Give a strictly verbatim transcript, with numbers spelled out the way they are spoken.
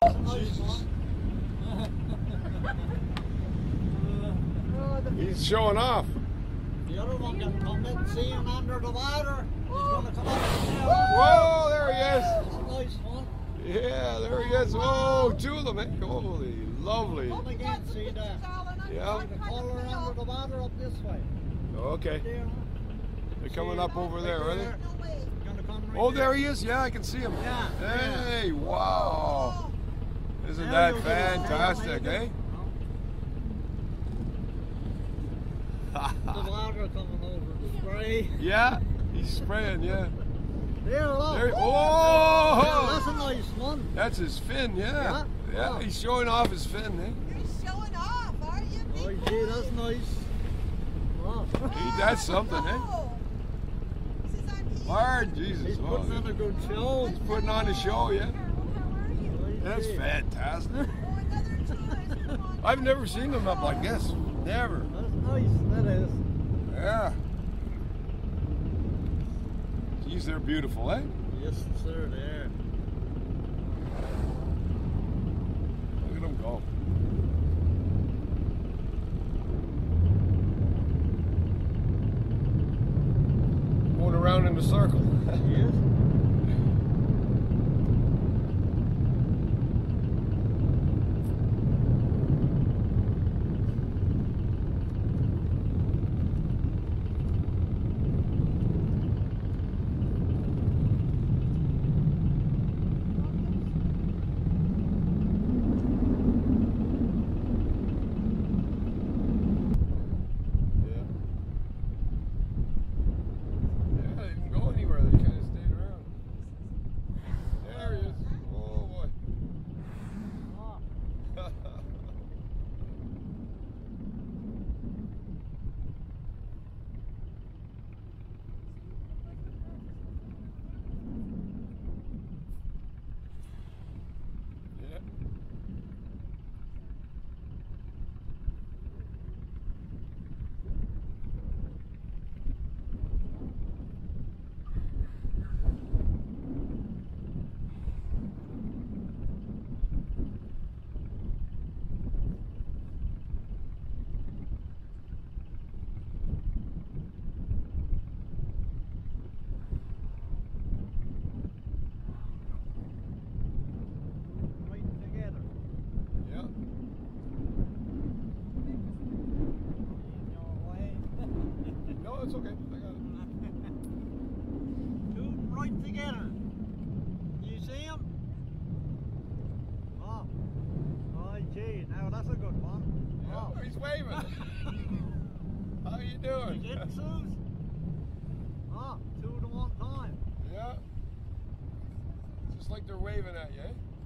He's showing off. The other one can come in, see him under the water. He's going to come up. Whoa, there he is. It's a nice one. Yeah, there he is. Oh, two of them. Eh? Holy, lovely. Come again, see that? Yeah. See the colour under the water up this way. Okay. There, huh? They're coming up over there, are they? Gonna come right Oh, there he is. Yeah, I can see him. Yeah. Hey, wow. Isn't Now that you'll get a fantastic, smell, eh? The water coming over the spray. Yeah, he's spraying, yeah. There, look. There, Yeah, oh! that's a nice one. That's his fin, yeah. Yeah. Yeah, Oh. he's showing off his fin, eh? You're showing off, are you? Oh, big gee, boy? that's nice. Oh. He, that's something, eh? Oh. This is on T V. Hard, Jesus. He's oh, putting on a good show. He's putting on a show, yeah. How are you? That's fantastic. Oh, another tourist. Come on. I've never seen them up like this. Never. That's nice, that is. Yeah. Geez, they're beautiful, eh? Yes, sir, there. Look at them go. Going around in a circle. Yes. It's okay. I got it. Two right together. You see him? Oh. Oh, gee. Now that's a good one. Yeah, Oh. he's waving. How you doing? You getting Suze? Oh, two to one time. Yeah. Just like they're waving at you, eh?